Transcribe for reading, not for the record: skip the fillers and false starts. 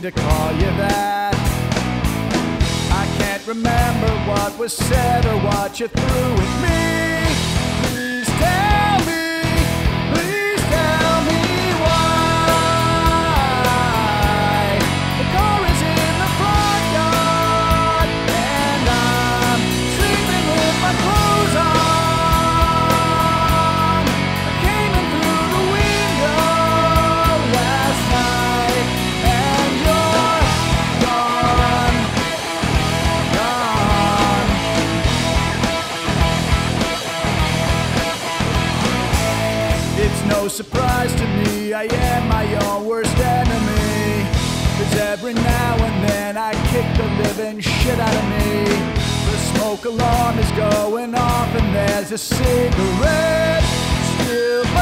to call you that. I can't remember what was said or what you threw at me. Please tell me, please tell me why. The car is in the front yard and I'm sleeping with my clothes on. I came in through the window last night and you're gone, gone. It's no surprise to me, I am my own worst enemy. 'Cause every now and then I kick the living shit out of me. The smoke alarm is going off and there's a cigarette still